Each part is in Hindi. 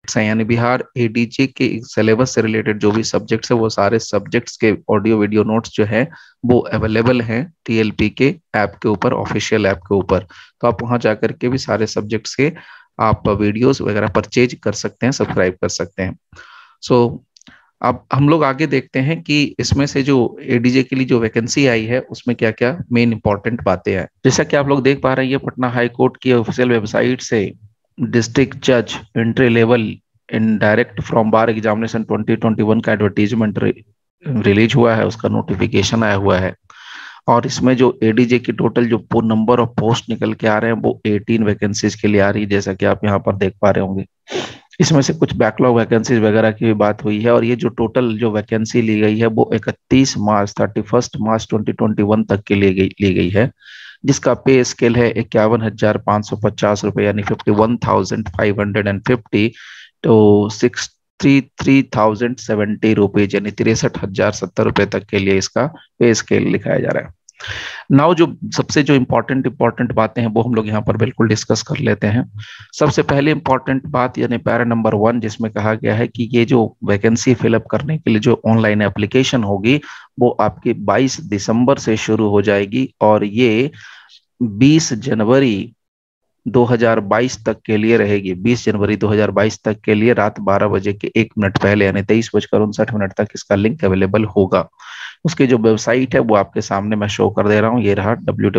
हैं, यानी बिहार एडीजे के सिलेबस से रिलेटेड जो भी सब्जेक्ट्स है वो सारे सब्जेक्ट्स के ऑडियो वीडियो नोट्स जो है वो अवेलेबल हैं टीएलपी के ऐप के ऊपर, ऑफिशियल ऐप के ऊपर। तो आप वहां जाकर के भी सारे सब्जेक्ट्स के आप वीडियोस वगैरह परचेज कर सकते हैं, सब्सक्राइब कर सकते हैं। सो अब हम लोग आगे देखते हैं कि इसमें से जो एडीजे के लिए जो वैकेंसी आई है उसमें क्या क्या मेन इंपॉर्टेंट बातें हैं। जैसा कि आप लोग देख पा रहे हैं, पटना हाई कोर्ट की ऑफिशियल वेबसाइट से डिस्ट्रिक्ट जज entry level in direct from bar examination 2021 का एडवर्टीजमेंट रिलीज हुआ है, उसका नोटिफिकेशन आया हुआ है। और इसमें जो एडीजे की टोटल जो नंबर ऑफ पोस्ट निकल के आ रहे हैं वो 18 वैकेंसीज के लिए आ रही है, जैसा कि आप यहाँ पर देख पा रहे होंगे। इसमें से कुछ बैकलॉग वैकेंसीज वगैरह की भी बात हुई है। और ये जो टोटल जो वैकेंसी ली गई है वो 31 मार्च 2021 तक के ली गई है, जिसका पे स्केल है 51,550 रुपये, यानी 51,550 तो 63,070 रुपीज, यानी 63,070 रुपये तक के लिए इसका पे स्केल लिखाया जा रहा है। नाउ जो सबसे जो इम्पोर्टेंट बातें हैं वो हम लोग यहाँ पर बिल्कुल डिस्कस कर लेते हैं। सबसे पहले इम्पोर्टेंट बात यानी पैरा नंबर 1, जिसमें कहा गया है कि ये जो वैकेंसी फिलअप करने के लिए जो ऑनलाइन एप्लीकेशन होगी वो आपकी 22 दिसंबर से शुरू हो जाएगी और ये 20 जनवरी 2022 तक के लिए रहेगी। 20 जनवरी 2022 तक के लिए रात 12 बजे के 1 मिनट पहले यानी 23:59 तक इसका लिंक अवेलेबल होगा। उसकी जो वेबसाइट है वो आपके सामने मैं शो कर दे रहा हूँ, ये रहा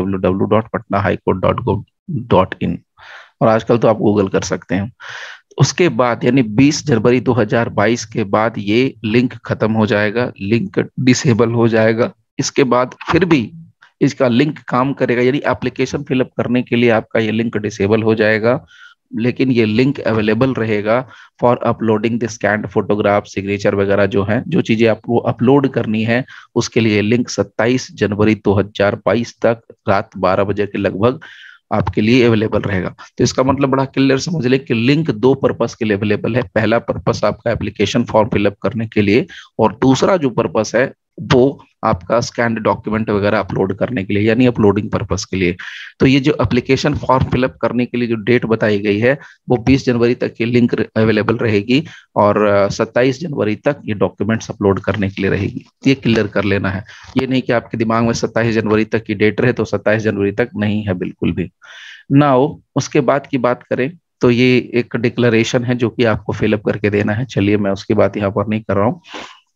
www.patnahighcourt.gov.in, और आजकल तो आप गूगल कर सकते हैं। उसके बाद यानी 20 जनवरी 2022 के बाद ये लिंक खत्म हो जाएगा, लिंक डिसेबल हो जाएगा। इसके बाद फिर भी इसका लिंक काम करेगा, यानी एप्लीकेशन फिलअप करने के लिए आपका ये लिंक डिसेबल हो जाएगा, लेकिन ये लिंक अवेलेबल रहेगा for uploading the scanned photograph, signature वगैरह जो है, जो चीजें आपको अपलोड करनी है उसके लिए लिंक 27 जनवरी 2022 तक रात 12 बजे के लगभग आपके लिए अवेलेबल रहेगा। तो इसका मतलब बड़ा क्लियर समझ ले कि लिंक 2 पर्पस के लिए अवेलेबल है। पहला पर्पस आपका एप्लीकेशन फॉर्म फिलअप करने के लिए, और दूसरा जो पर्पस है वो आपका स्कैन्ड डॉक्यूमेंट वगैरह अपलोड करने के लिए, यानी अपलोडिंग पर्पस के लिए। तो ये जो एप्लीकेशन फॉर्म फिलअप करने के लिए जो डेट बताई गई है वो 20 जनवरी तक की लिंक अवेलेबल रहेगी और 27 जनवरी तक ये डॉक्यूमेंट्स अपलोड करने के लिए रहेगी। ये क्लियर कर लेना है। ये नहीं कि आपके दिमाग में 27 जनवरी तक की डेट रहे तो 27 जनवरी तक नहीं है, बिल्कुल भी। नाउ उसके बाद की बात करें तो ये एक डिक्लेरेशन है जो कि आपको फिलअप करके देना है। चलिए मैं उसकी बात यहाँ पर नहीं कर रहा हूँ।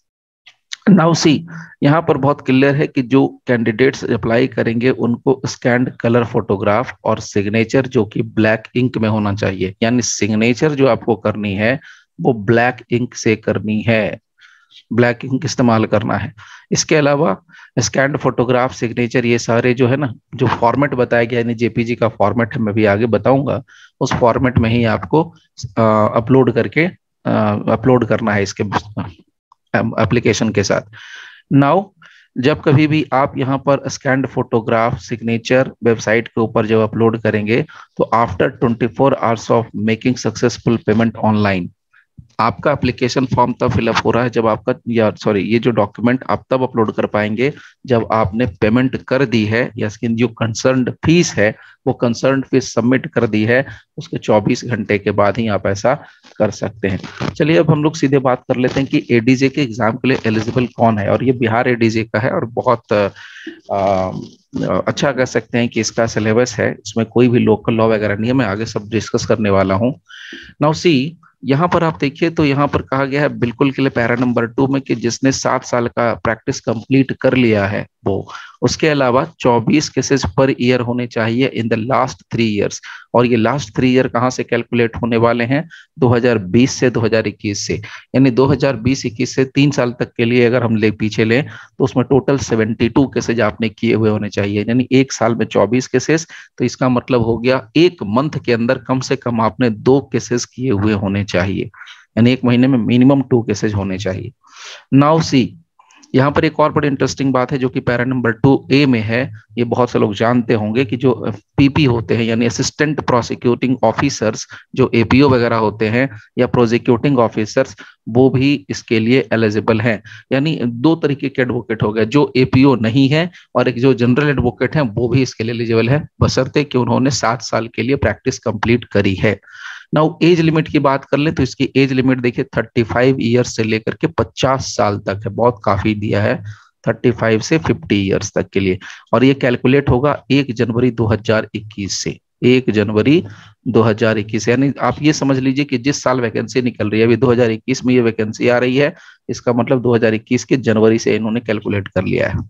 नाउ सी, यहाँ पर बहुत क्लियर है कि जो कैंडिडेट्स अप्लाई करेंगे उनको स्कैन्ड कलर फोटोग्राफ और सिग्नेचर जो कि ब्लैक इंक में होना चाहिए, यानी सिग्नेचर जो आपको करनी है वो ब्लैक इंक से करनी है, ब्लैक इंक इस्तेमाल करना है। इसके अलावा स्कैन्ड फोटोग्राफ, सिग्नेचर, ये सारे जो है ना, जो फॉर्मेट बताया गया यानी जेपीजी का फॉर्मेट है, मैं भी आगे बताऊंगा, उस फॉर्मेट में ही आपको अपलोड करके अपलोड करना है इसके एप्लीकेशन के साथ। नाउ जब कभी भी आप यहाँ पर स्कैन्ड फोटोग्राफ, सिग्नेचर वेबसाइट के ऊपर जब अपलोड करेंगे तो after 24 hours of making successful payment online, आपका एप्लीकेशन फॉर्म तब फिलअप हो रहा है जब आपका, या सॉरी, ये जो डॉक्यूमेंट आप तब अपलोड कर पाएंगे जब आपने पेमेंट कर दी है, या इसकी जो कंसर्न्ड फीस है वो कंसर्न्ड फीस सबमिट कर दी है, उसके 24 घंटे के बाद ही आप ऐसा कर सकते हैं। चलिए अब हम लोग सीधे बात कर लेते हैं कि एडीजे के एग्जाम के लिए एलिजिबल कौन है। और ये बिहार एडीजे का है और बहुत अच्छा कह सकते हैं कि इसका सिलेबस है, इसमें कोई भी लोकल लॉ वगैरह नहीं है, मैं आगे सब डिस्कस करने वाला हूँ। नाउ सी, यहाँ पर आप देखिए तो यहाँ पर कहा गया है बिल्कुल के लिए पैरा नंबर 2 में कि जिसने 7 साल का प्रैक्टिस कंप्लीट कर लिया है वो, उसके अलावा 24 केसेस पर ईयर होने चाहिए इन द लास्ट 3 ईयर्स। और ये लास्ट 3 ईयर कहाँ से कैलकुलेट होने वाले हैं? 2020 से 2021 से, यानी 2020-21 से 3 साल तक के लिए अगर हम पीछे लें तो उसमें टोटल 72 केसेज आपने किए हुए होने चाहिए, यानी एक साल में 24 केसेस, तो इसका मतलब हो गया एक मंथ के अंदर कम से कम आपने 2 केसेस किए हुए होने चाहिए, यानी एक महीने में मिनिमम 2 केसेज होने चाहिए। नाउ सी, यहाँ पर एक और बड़ी इंटरेस्टिंग बात है जो कि पैरा नंबर 2A में है। ये बहुत से लोग जानते होंगे कि जो पीपी होते हैं यानी असिस्टेंट प्रोसिक्यूटिंग ऑफिसर्स, जो एपीओ वगैरह होते हैं या प्रोसिक्यूटिंग ऑफिसर्स, वो भी इसके लिए एलिजिबल हैं। यानी 2 तरीके के एडवोकेट हो गए, जो एपीओ नहीं है और एक जो जनरल एडवोकेट हैं वो भी इसके लिए एलिजिबल है, बशर्ते कि उन्होंने 7 साल के लिए प्रैक्टिस कंप्लीट करी है। नाउ एज लिमिट की बात कर ले तो इसकी एज लिमिट देखिए 35 ईयर्स से लेकर के 50 साल तक है, बहुत काफी दिया है, 35 से 50 ईयर्स तक के लिए। और ये कैलकुलेट होगा 1 जनवरी 2021 से, 1 जनवरी 2021, यानी आप ये समझ लीजिए कि जिस साल वैकेंसी निकल रही है, अभी 2021 में ये वैकेंसी आ रही है, इसका मतलब 2021 के जनवरी से इन्होंने कैलकुलेट कर लिया है।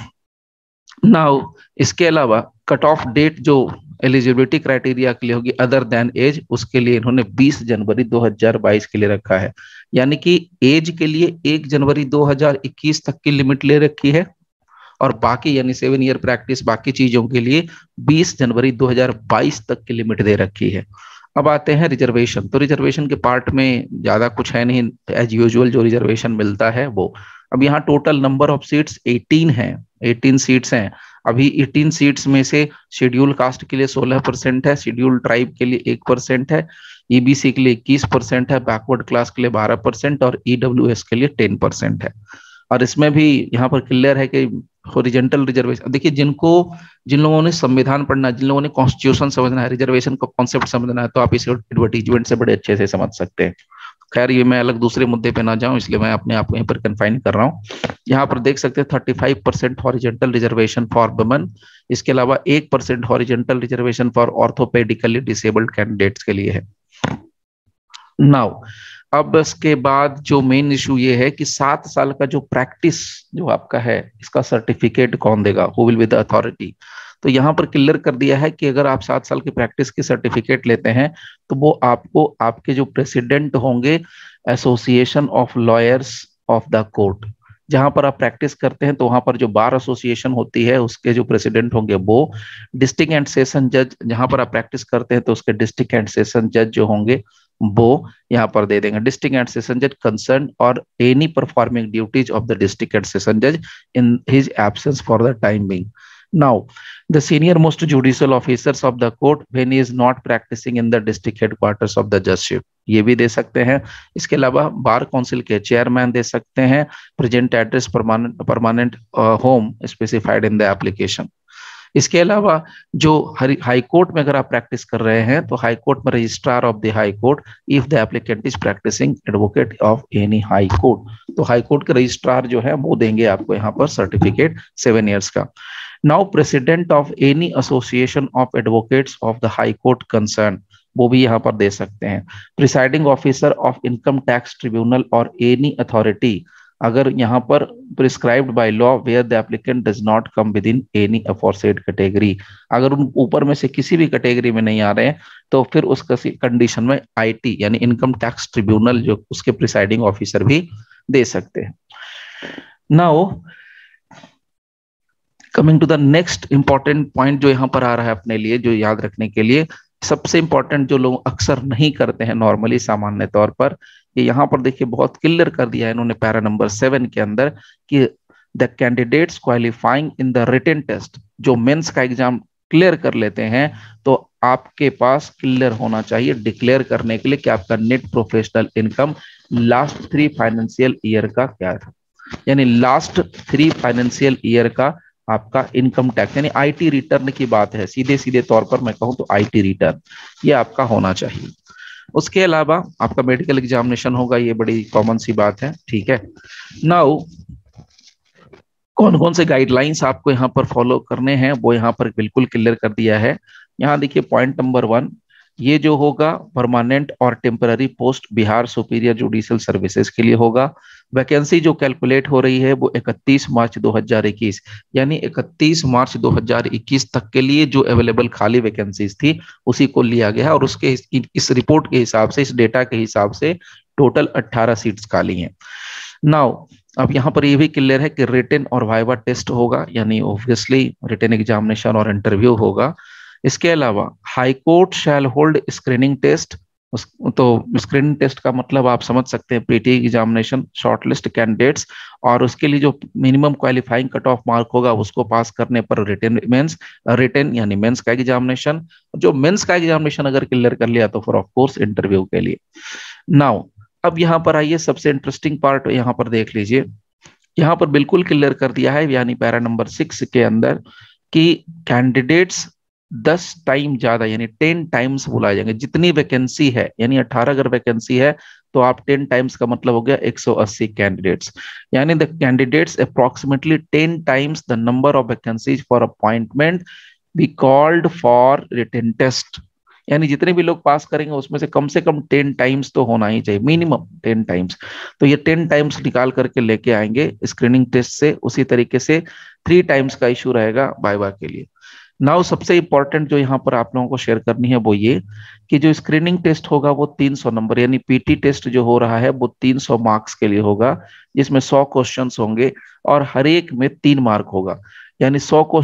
नाउ इसके अलावा कट ऑफ डेट जो एलिजिबिलिटी क्राइटेरिया के लिए होगी अदर देन एज, उसके लिए इन्होंने 20 जनवरी 2022 के लिए रखा है, यानी कि एज के लिए 1 जनवरी 2021 तक की लिमिट ले रखी है, और बाकी यानी 7 ईयर प्रैक्टिस बाकी चीजों के लिए 20 जनवरी 2022 तक की लिमिट दे रखी है। अब आते हैं रिजर्वेशन। तो रिजर्वेशन के पार्ट में ज्यादा कुछ है नहीं, एज यूजुअल जो रिजर्वेशन मिलता है वो। अब यहाँ टोटल नंबर ऑफ सीट्स 18 है, 18 सीट्स हैं। अभी 18 सीट्स में से शेड्यूल कास्ट के लिए 16% है, शेड्यूल ट्राइब के लिए 1% है, ईबीसी के लिए 21% है, बैकवर्ड क्लास के लिए 12% और ईडब्ल्यूएस के लिए 10% है। और इसमें भी यहाँ पर क्लियर है कि हॉरिजॉन्टल रिजर्वेशन, देखिए जिन लोगों ने संविधान पढ़ना है, जिन लोगों ने कॉन्स्टिट्यूशन समझना है, रिजर्वेशन का कॉन्सेप्ट समझना है, तो आप इस एडवर्टीजमेंट से बड़े अच्छे से समझ सकते हैं। खैर ये मैं अलग दूसरे मुद्दे पे ना जाऊं, इसलिए मैं अपने आप को यहीं पर कन्फाइन कर रहा हूं। यहाँ पर देख सकते हैं 35% हॉरिजॉन्टल रिजर्वेशन फॉर वुमेन, इसके अलावा 1% horizontal reservation for orthopaedically disabled candidates के लिए है। नाउ अब इसके बाद जो मेन इशू ये है कि 7 साल का जो प्रैक्टिस जो आपका है, इसका सर्टिफिकेट कौन देगा, who will be the authority. तो यहाँ पर क्लियर कर दिया है कि अगर आप 7 साल की प्रैक्टिस की सर्टिफिकेट लेते हैं तो वो आपको आपके जो प्रेसिडेंट होंगे association of lawyers of the court, जहां पर आप प्रैक्टिस करते हैं तो वहां पर जो बार एसोसिएशन होती है उसके जो प्रेसिडेंट होंगे वो, डिस्ट्रिक्ट एंड सेशन जज जहां पर आप प्रैक्टिस करते हैं तो उसके डिस्ट्रिक्ट एंड सेशन जज जो होंगे वो यहाँ पर दे देंगे, डिस्ट्रिक्ट एंड सेशन जज कंसर्न और any performing duties of the district and session जज in his absence for the time being. Now, the senior most judicial officers of the court when he is not practicing in the district headquarters of the judgeship, ये भी दे सकते हैं। इसके अलावा बार काउंसिल के चेयरमैन दे सकते हैं, present address permanent home specified in the application. इसके अलावा जो हाई कोर्ट में अगर आप प्रैक्टिस कर रहे हैं तो हाई कोर्ट में registrar of the high court if the applicant is practising advocate of any high court, तो हाई कोर्ट के रजिस्ट्रार जो है वो देंगे आपको यहाँ पर सर्टिफिकेट 7 ईयर्स का। Now president of any association of advocates of the high court concern, वो भी यहाँ पर दे सकते हैं। Presiding officer of income tax tribunal और एनी अथॉरिटी, अगर यहाँ पर prescribed bye law where the applicant does not come within any aforesaid category, अगर उन ऊपर में से किसी भी कैटेगरी में नहीं आ रहे हैं तो फिर उस कंडीशन में आईटी यानी इनकम टैक्स ट्रिब्यूनल जो उसके प्रिसाइडिंग ऑफिसर भी दे सकते हैं। Now coming to the next important point जो यहाँ पर आ रहा है अपने लिए जो याद रखने के लिए, सबसे इंपॉर्टेंट जो लोग अक्सर नहीं करते हैं नॉर्मली सामान्य तौर पर, ये यहाँ पर देखिए बहुत क्लियर कर दिया है इन्होंने पैरा नंबर 7 के अंदर कि the candidates qualifying in the written test, जो मेंस का एग्जाम क्लियर कर लेते हैं तो आपके पास क्लियर होना चाहिए डिक्लेयर करने के लिए कि आपका net professional income last 3 financial year का क्या था, यानी लास्ट 3 फाइनेंशियल ईयर का आपका इनकम टैक्स यानी आईटी रिटर्न की बात है, सीधे सीधे तौर पर मैं कहूं तो आईटी रिटर्न ये आपका होना चाहिए। उसके अलावा आपका मेडिकल एग्जामिनेशन होगा, ये बड़ी कॉमन सी बात है, ठीक है। नाउ कौन कौन से गाइडलाइंस आपको यहाँ पर फॉलो करने हैं वो यहाँ पर बिल्कुल क्लियर कर दिया है। यहाँ देखिए पॉइंट नंबर 1, ये जो होगा परमानेंट और temporary post Bihar superior judicial services के लिए होगा। वैकेंसी जो कैलकुलेट हो रही है वो 31 मार्च 2021 यानी 31 मार्च 2021 तक के लिए जो अवेलेबल खाली वैकेंसीज थी उसी को लिया गया और उसके इस रिपोर्ट के हिसाब से, इस डेटा के हिसाब से टोटल 18 सीट्स खाली हैं। नाउ अब यहाँ पर ये भी क्लियर है कि रिटन और वाइवा टेस्ट होगा, यानी ऑब्वियसली रिटन एग्जामिनेशन और इंटरव्यू होगा। इसके अलावा high court shall hold screening test, तो स्क्रीनिंग टेस्ट का मतलब आप समझ सकते हैं प्रीटी एग्जामिनेशन शॉर्टलिस्ट कैंडिडेट्स, और उसके लिए जो minimum qualifying cut off mark होगा उसको पास करने पर रिटन यानी मेंस का एग्जामिनेशन, जो मेंस का एग्जामिनेशन अगर क्लियर कर लिया तो फिर ऑफ कोर्स इंटरव्यू के लिए। नाउ अब यहाँ पर आइए सबसे इंटरेस्टिंग पार्ट यहाँ पर देख लीजिए, यहाँ पर बिल्कुल क्लियर कर दिया है यानी पैरा नंबर 6 के अंदर कि कैंडिडेट्स 10 टाइम ज्यादा यानी 10 टाइम्स बुलाए जाएंगे। जितनी वैकेंसी है यानी 18 अगर वैकेंसी है तो आप 10 टाइम्स का मतलब हो गया 180 कैंडिडेट्स, यानी the candidates approximately 10 times the number of vacancies for appointment be called for written test. यानी जितने भी लोग पास करेंगे उसमें से कम 10 टाइम्स तो होना ही चाहिए, मिनिमम 10 टाइम्स। तो ये 10 टाइम्स निकाल करके लेके आएंगे स्क्रीनिंग टेस्ट से। उसी तरीके से 3 टाइम्स का इशू रहेगा वाइवा के लिए। नाउ सबसे इंपॉर्टेंट जो यहाँ पर आप लोगों को शेयर करनी है वो ये कि जो स्क्रीनिंग टेस्ट होगा वो 300 नंबर यानी पीटी टेस्ट जो हो रहा है वो 300 मार्क्स के लिए होगा, जिसमें 100 क्वेश्चंस होंगे और हर एक में 3 मार्क होगा। यानी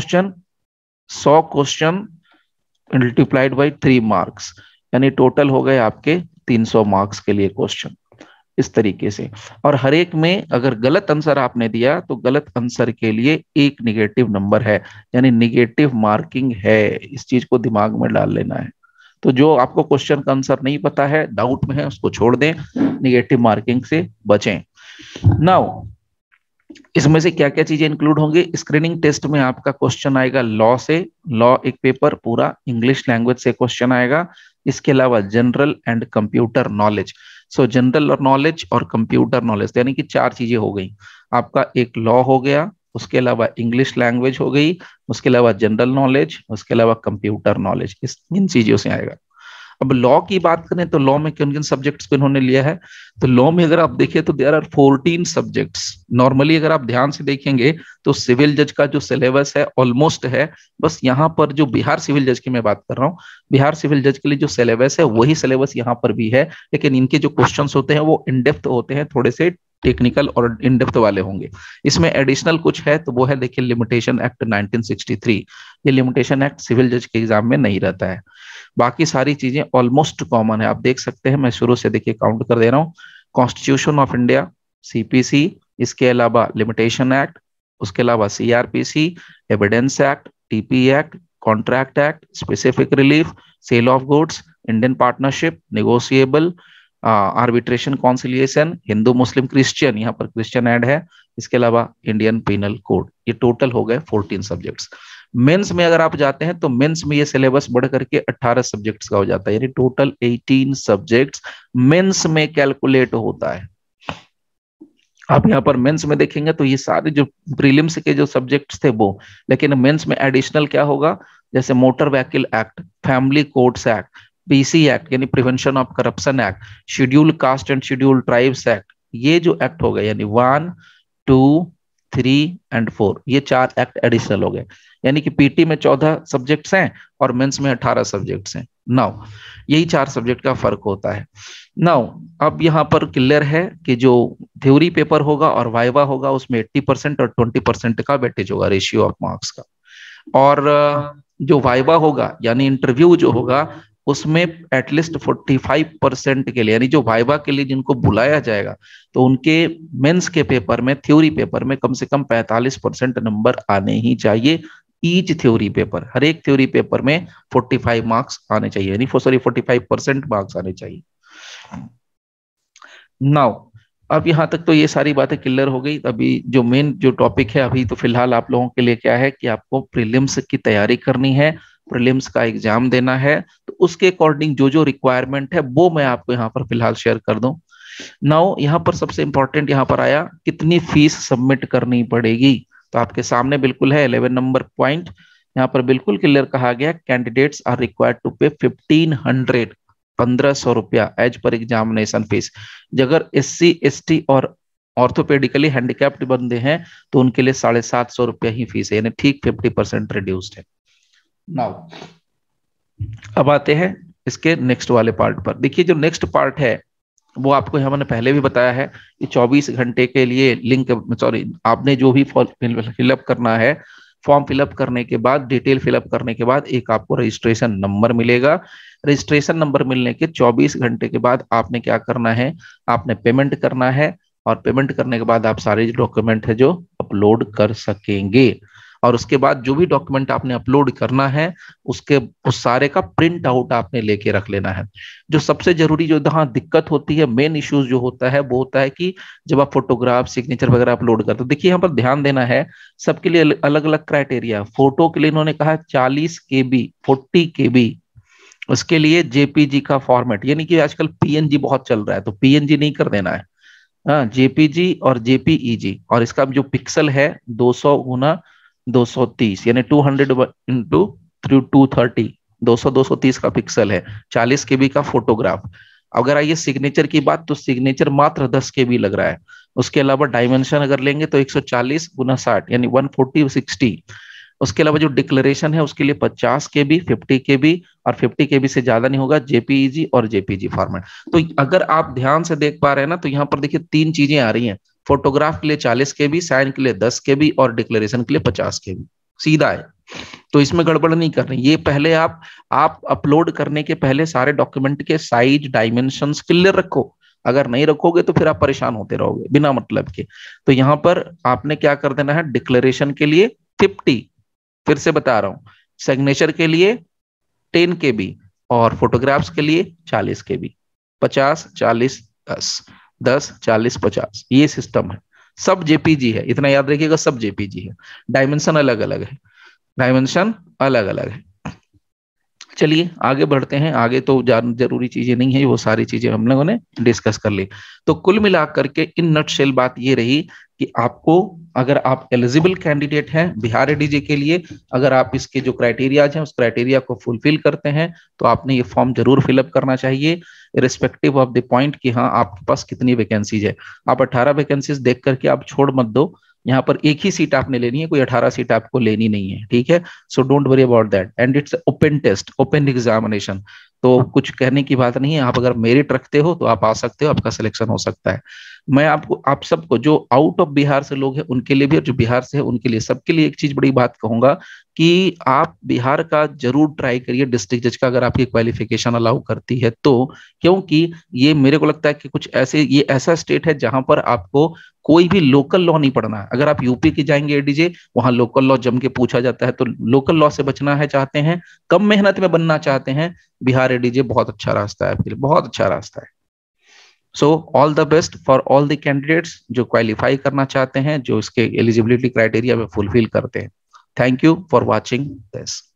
100 क्वेश्चन मल्टीप्लाइड बाई 3 मार्क्स, यानी टोटल हो गए आपके 300 मार्क्स के लिए क्वेश्चन इस तरीके से। और हर एक में अगर गलत आंसर आपने दिया तो गलत आंसर के लिए एक निगेटिव नंबर है, यानी निगेटिव मार्किंग है। इस चीज को दिमाग में डाल लेना है। तो जो आपको क्वेश्चन का आंसर नहीं पता है, डाउट में है, उसको छोड़ दें, निगेटिव मार्किंग से बचें। नाउ इसमें से क्या क्या चीजें इंक्लूड होंगी स्क्रीनिंग टेस्ट में? आपका क्वेश्चन आएगा लॉ से, लॉ एक पेपर पूरा इंग्लिश लैंग्वेज से क्वेश्चन आएगा। इसके अलावा general and computer knowledge. So general knowledge और कंप्यूटर नॉलेज यानी कि 4 चीजें हो गई। आपका एक लॉ हो गया, उसके अलावा इंग्लिश लैंग्वेज हो गई, उसके अलावा जनरल नॉलेज, उसके अलावा कंप्यूटर नॉलेज। इन चीजों से आएगा। अब लॉ की बात करें तो लॉ में किन किन सब्जेक्ट्स को इन्होंने लिया है? तो लॉ में अगर आप देखिए तो देयर आर 14 सब्जेक्ट्स। नॉर्मली अगर आप ध्यान से देखेंगे तो सिविल जज का जो सिलेबस है ऑलमोस्ट है, बस यहाँ पर जो बिहार सिविल जज की मैं बात कर रहा हूँ, बिहार सिविल जज के लिए जो सिलेबस है वही सिलेबस यहाँ पर भी है, लेकिन इनके जो क्वेश्चन होते हैं वो इन डेप्थ होते हैं, थोड़े से टेक्निकल और इन डेप्थ वाले होंगे। इसमें एडिशनल कुछ है तो वो है देखिए लिमिटेशन एक्ट 1963। ये लिमिटेशन एक्ट सिविल जज के एग्जाम में नहीं रहता है। बाकी सारी चीजें ऑलमोस्ट कॉमन है, आप देख सकते हैं। मैं शुरू से देखिए काउंट कर दे रहा हूँ। कॉन्स्टिट्यूशन ऑफ इंडिया, सीपीसी, इसके अलावा लिमिटेशन एक्ट, उसके अलावा CrPC, evidence act, TP act, contract act, specific relief, sale of goods, Indian partnership, negotiable, arbitration, conciliation, Hindu Muslim Christian, यहाँ पर क्रिश्चियन ऐड है, इसके अलावा इंडियन पिनल कोड। ये टोटल हो गए 14 सब्जेक्ट्स। मेंस में अगर आप जाते हैं तो मेंस में ये सिलेबस बढ़ करके 18 सब्जेक्ट्स का हो जाता है, यानी टोटल 18 सब्जेक्ट्स मेंस में कैलकुलेट होता है। आप यहाँ पर मेंस में देखेंगे तो ये सारे जो प्रीलिम्स के जो सब्जेक्ट्स थे वो, लेकिन मेंस में एडिशनल क्या होगा, जैसे motor vehicle act, family courts act, PC act यानी prevention of corruption act, schedule caste and schedule tribes act, ये जो एक्ट हो गए यानी 1, 2, 3 एंड 4, ये 4 एक्ट एडिशनल हो गए। यानी कि पीटी में 14 सब्जेक्ट्स हैं और मेंस में 18 सब्जेक्ट्स हैं। नाउ यही 4 सब्जेक्ट का फर्क होता है। नाउ अब यहाँ पर क्लियर है कि जो थ्योरी पेपर होगा और वाइवा होगा उसमें 80% और 20% का वेटेज होगा, रेशियो ऑफ मार्क्स का। और जो वाइवा होगा यानी इंटरव्यू जो होगा उसमें एटलीस्ट 45% के लिए, यानी जो वाइवा के लिए जिनको बुलाया जाएगा तो उनके मेंस के पेपर में, थ्योरी पेपर में कम से कम 45% नंबर आने ही चाहिए। ईच थ्योरी पेपर, हर एक थ्योरी पेपर में 45 मार्क्स आने चाहिए, यानी 45% मार्क्स आने चाहिए। नाउ अब यहां तक तो ये सारी बातें क्लियर हो गई। अभी जो मेन जो टॉपिक है अभी तो फिलहाल आप लोगों के लिए क्या है कि आपको प्रीलिम्स की तैयारी करनी है, प्रीलिम्स का एग्जाम देना है, तो उसके अकॉर्डिंग जो जो रिक्वायरमेंट है वो मैं आपको यहाँ पर फिलहाल शेयर कर दूं। नाउ यहाँ पर सबसे इंपॉर्टेंट यहाँ पर आया कितनी फीस सबमिट करनी पड़ेगी, तो आपके सामने बिल्कुल है 11 नंबर पॉइंट। यहाँ पर बिल्कुल क्लियर कहा गया कैंडिडेट्स आर रिक्वायर्ड टू पे 1500 रुपया एज पर एग्जामिनेशन फीस। अगर SC ST और ऑर्थोपेडिकली हैंडीकैप्ड बंदे हैं तो उनके लिए 750 रुपया ही फीस है, यानी ठीक 50% रिड्यूस्ड है। नाउ अब आते हैं इसके नेक्स्ट वाले पार्ट पर। देखिए जो नेक्स्ट पार्ट है वो आपको हमने पहले भी बताया है कि 24 घंटे के लिए लिंक, सॉरी, आपने जो भी फिलअप करना है, फॉर्म फिलअप करने के बाद, डिटेल फिलअप करने के बाद एक आपको रजिस्ट्रेशन नंबर मिलेगा। रजिस्ट्रेशन नंबर मिलने के 24 घंटे के बाद आपने क्या करना है, आपने पेमेंट करना है और पेमेंट करने के बाद आप सारे डॉक्यूमेंट है जो अपलोड कर सकेंगे। और उसके बाद जो भी डॉक्यूमेंट आपने अपलोड करना है उसके उस सारे का प्रिंट आउट आपने लेके रख लेना है। जो सबसे जरूरी जो यहाँ दिक्कत होती है, मेन इश्यूज जो होता है वो होता है कि जब आप फोटोग्राफ सिग्नेचर वगैरह अपलोड करते हो, देखिए यहाँ पर ध्यान देना है, सबके लिए अलग अलग क्राइटेरिया। फोटो के लिए इन्होंने कहा 40 KB 40 KB, उसके लिए जेपीजी का फॉर्मेट, यानी कि आजकल पीएनजी बहुत चल रहा है तो पीएनजी नहीं कर देना है, हाँ जेपीजी और जेपीईजी। और इसका जो पिक्सल है 200 गुना 230 यानी 200 × 230, 230 का पिक्सल है, 40 KB का फोटोग्राफ। अगर आइए सिग्नेचर की बात, तो सिग्नेचर मात्र 10 KB लग रहा है। उसके अलावा डायमेंशन अगर लेंगे तो 140 × 60 यानी 140/60। उसके अलावा जो डिक्लेरेशन है उसके लिए 50 KB 50 KB, और 50 KB से ज्यादा नहीं होगा, जेपीईजी और जेपीजी फॉर्मेट। तो अगर आप ध्यान से देख पा रहे हैं ना, तो यहाँ पर देखिए 3 चीजें आ रही हैं, फोटोग्राफ के लिए 40 KB, साइन के लिए 10 KB और डिक्लेरेशन के लिए 50 KB, सीधा है। तो इसमें गड़बड़ नहीं करनी, ये पहले आप अपलोड करने के पहले सारे डॉक्यूमेंट के साइज डायमेंशंस क्लियर रखो। अगर नहीं रखोगे तो फिर आप परेशान होते रहोगे बिना मतलब के। तो यहाँ पर आपने क्या कर देना है, डिक्लेरेशन के लिए 50, फिर से बता रहा हूं, सिग्नेचर के लिए 10 KB और फोटोग्राफ्स के लिए 40 KB। 50 40 10, 10 40 50, ये सिस्टम है। सब जेपीजी है, इतना याद रखिएगा, सब जेपीजी है। डायमेंशन अलग अलग है, डायमेंशन अलग अलग है। चलिए आगे बढ़ते हैं, आगे तो जरूरी चीजें नहीं है, वो सारी चीजें हम लोगों ने डिस्कस कर ली। तो कुल मिलाकर के इन नटशेल बात ये रही कि आपको, अगर आप एलिजिबल कैंडिडेट हैं बिहार एडीजे के लिए, अगर आप इसके जो क्राइटेरियाज हैं उस क्राइटेरिया को फुलफिल करते हैं, तो आपने ये फॉर्म जरूर फिलअप करना चाहिए, रिस्पेक्टिव ऑफ द पॉइंट कि हाँ आपके पास कितनी वैकेंसीज है। आप 18 वैकेंसीज देख करके आप छोड़ मत दो, यहाँ पर एक ही सीट आपने लेनी है, कोई 18 सीट आपको लेनी नहीं है, ठीक है। So don't worry about that, and it's open test, open examination, तो कुछ कहने की बात नहीं है। आप अगर मेरिट रखते हो तो आप आ सकते हो, आपका सिलेक्शन हो सकता है। मैं आपको, आप सबको, जो आउट ऑफ बिहार से लोग हैं उनके लिए भी और जो बिहार से है उनके लिए, सबके लिए एक चीज बड़ी बात कहूंगा कि आप बिहार का जरूर ट्राई करिए डिस्ट्रिक्ट जज का, अगर आपकी क्वालिफिकेशन अलाउ करती है तो। क्योंकि ये मेरे को लगता है कि कुछ ऐसे, ये ऐसा स्टेट है जहां पर आपको कोई भी लोकल लॉ नहीं पढ़ना है। अगर आप यूपी की जाएंगे एडीजे, वहां लोकल लॉ जम के पूछा जाता है, तो लोकल लॉ से बचना है चाहते हैं, कम मेहनत में बनना चाहते हैं, बिहार एडीजे बहुत अच्छा रास्ता है आपके लिए, बहुत अच्छा रास्ता है। So all the best for all the candidates जो क्वालिफाई करना चाहते हैं, जो इसके एलिजिबिलिटी क्राइटेरिया में फुलफिल करते हैं। Thank you for watching this.